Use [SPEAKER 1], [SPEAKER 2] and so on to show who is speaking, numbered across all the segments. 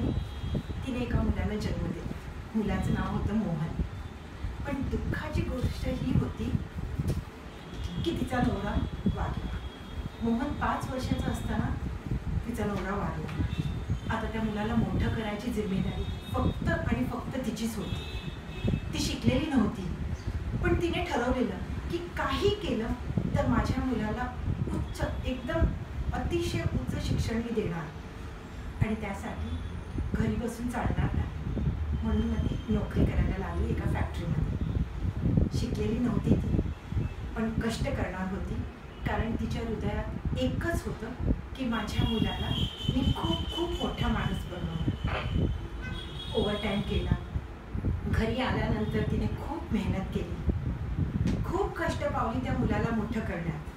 [SPEAKER 1] तिने एका मुलाला जन्म दिला. मुलाचं नाव होतं मोहन. पण दुःखाची गोष्ट ही होती की तिचा नवरा वारला. मोहन 5 वर्षाचा असताना तिचा नवरा वारला. आता त्या मुलाला मोठं करायची जिम्मेदारी फक्त आणि फक्त तिचीच होती. ती शिकलेली नव्हती, पण तिने ठरवलेलं की काही केलं तर माझ्या मुलाला उच्च, एकदम अतिशय उच्च शिक्षण मी देणार आणि त्यासाठी घरी बसून चालणार नाही. म्हणून मग ती नोकरी करायला लागली एका फॅक्टरीमध्ये. शिकलेली नव्हती ती, पण कष्ट करणार होती, कारण तिच्या हृदयात एकच होतं की माझ्या मुलाला मी खूप खूप मोठा माणूस बनवणार. ओव्हरटाईम केला. घरी आल्यानंतर तिने खूप मेहनत केली, खूप कष्ट पावली त्या मुलाला मोठं करण्यात.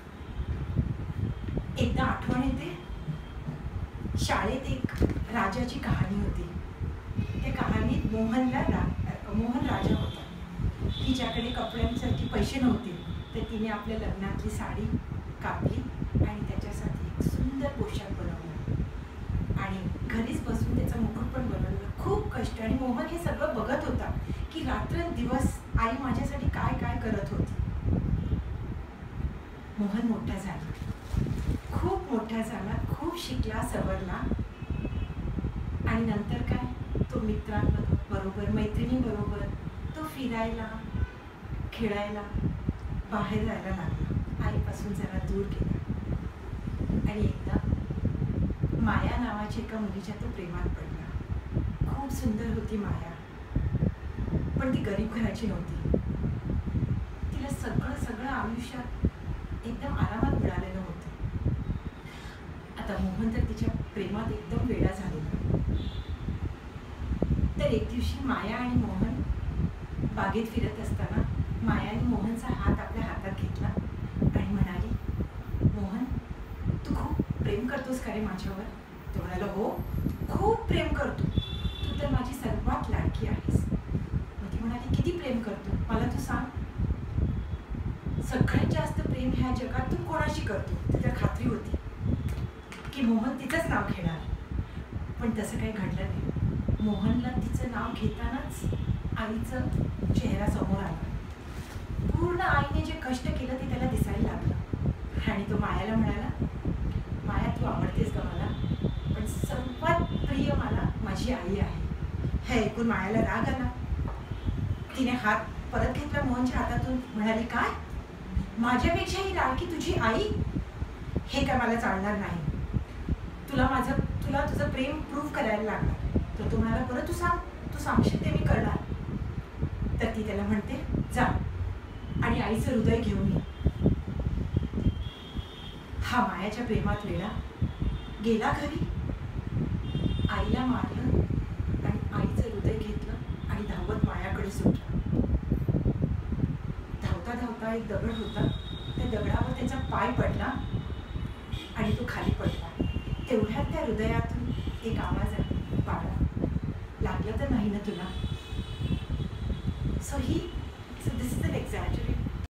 [SPEAKER 1] एकदा आठवण येते, शाळेत एक राजाची कहाणी होती. त्या कहाणीत मोहन राजा होता. तिच्याकडे कपड्यांसाठी पैसे नव्हते, तर तिने आपल्या लग्नातली साडी कापली आणि त्याच्यासाठी एक सुंदर पोशाख बनवला आणि घरीच बसून त्याचा मुकुट पण बनवला. खूप कष्ट. आणि मोहन हे सगळं बघत होता की रात्रंदिवस आई माझ्यासाठी काय काय करत होती. मोहन मोठा झाला, खूप मोठा झाला, खूप शिकला, सवरला आणि नंतर काय, तो मित्रांबरोबर, मैत्रिणींबरोबर तो फिरायला, खेळायला, बाहेर जायला लागला. आईपासून जरा दूर गेला आणि एकदा माया नावाच्या एका मुलीच्या तो प्रेमात पडला. खूप सुंदर होती माया, पण ती गरीब घराची नव्हती. तिला सगळं आयुष्यात एकदम आरामात मिळालेलं होतं. आता मोहन तर तिच्या प्रेमात एकदम वेडा झालेला. तर एक दिवशी माया आणि मोहन बागेत फिरत असताना मायाने मोहनचा हात आपल्या हातात घेतला आणि म्हणाली, मोहन, तू खूप प्रेम करतोस का रे माझ्यावर? तो म्हणाला, हो, खूप प्रेम करतो. तू तर माझी सर्वात लाडकी आहेस. मग ती म्हणाली, किती प्रेम करतो मला तू सांग. सगळ्यात जास्त प्रेम ह्या जगात तू कोणाशी करतो? तिला खात्री होती की मोहन तिचंच नाव घेणार, पण तसं काही घडलं नाही. मोहनला तिचं नाव घेतानाच आईचं चेहरा समोर आला. पूर्ण आईने जे कष्ट केलं ते त्याला दिसायला लागलं आणि तो मायाला म्हणाला, माया, तू आवडतेस का मला, पण सर्वात प्रिय मला माझी आई आहे. हे ऐकून मायाला राग आला. तिने हात परत घेतला मोहनच्या हातातून. म्हणाली, काय, माझ्यापेक्षाही लाडकी तुझी आई? हे काय मला चालणार नाही. तुला तुझं प्रेम प्रूव्ह करायला लागणार. तर तो म्हणाला, बरं तू सांगशील ते मी करणार. तर ती त्याला म्हणते, जा आणि आईचं हृदय घेऊन ये. हा मायाच्या प्रेमात वेडा गेला घरी, आईला मारलं आणि आईचं हृदय घेतलं आणि धावत मायाकडे सुटला. धावता धावता एक दगड होता, त्या दगडावर त्याचा पाय पडला आणि तो खाली पडला. तेवढ्यात त्या हृदयातून एक आवाज आला, बाळा, लागलं तर नाही ना तुला? So this is an exaggerated